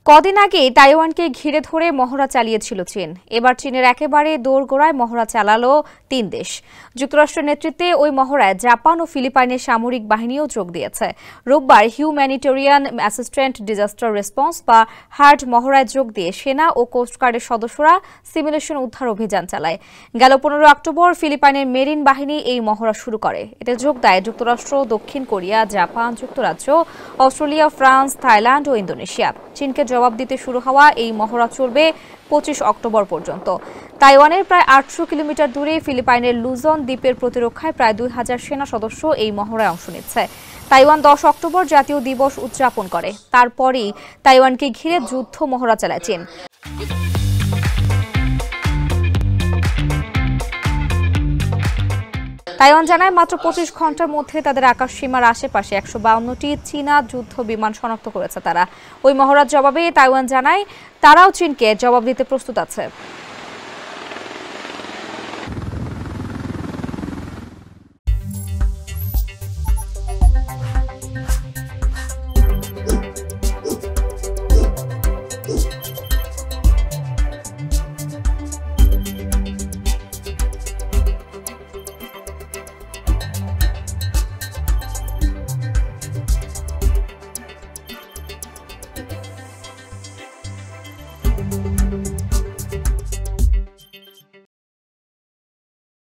কদিন আগে তাইওয়ানকে ঘিরে ধরে মহড়া চালিয়েছিল চীন। এবার চীনের একেবারে দোরগোড়ায় মহড়া চালালো ৩ দেশ। যুক্তরাষ্ট্রের নেতৃত্বে ওই মহড়ায় জাপান ও ফিলিপাইনের সামরিক বাহিনীও যোগ দিয়েছে। রোববার হিউম্যানিটেরিয়ান অ্যাসিস্ট্যান্ট ডিজাস্টার রেসপন্স বা হার্ড মহড়ায় যোগ দিয়ে সেনা ও কোস্টগার্ডের সদস্যরা সিমুলেশন উদ্ধার অভিযান চালায়। গেল ১৫ অক্টোবর ফিলিপাইনের মেরিন বাহিনী এই মহড়া শুরু করে। এতে যোগ দেয় যুক্তরাষ্ট্র, দক্ষিণ কোরিয়া, জাপান, যুক্তরাজ্য, অস্ট্রেলিয়া, ফ্রান্স, থাইল্যান্ড ও ইন্দোনেশিয়া। চীনকে জবাব দিতে শুরু হওয়া এই মহড়া চলবে ২৫ অক্টোবর পর্যন্ত। তাইওয়ানের প্রায় ৮০০ কিলোমিটার দূরে ফিলিপাইনের লুজন দ্বীপের প্রতিরক্ষায় প্রায় ২,০০০ সেনা সদস্য এই মহড়ায় অংশ নিচ্ছে। তাইওয়ান ১০ অক্টোবর জাতীয় দিবস উদযাপন করে। তারপরই তাইওয়ানকে ঘিরে যুদ্ধ মহড়া চালায় চীন। তাইওয়ান জানায় মাত্র ২৫ ঘন্টার মধ্যে তাদের আকাশসীমার আশেপাশে ১৫২টি চীনা যুদ্ধ বিমান শনাক্ত করেছে তারা। ওই মহড়ার জবাবে তাইওয়ান জানায় তারাও চীনকে জবাব দিতে প্রস্তুত আছে।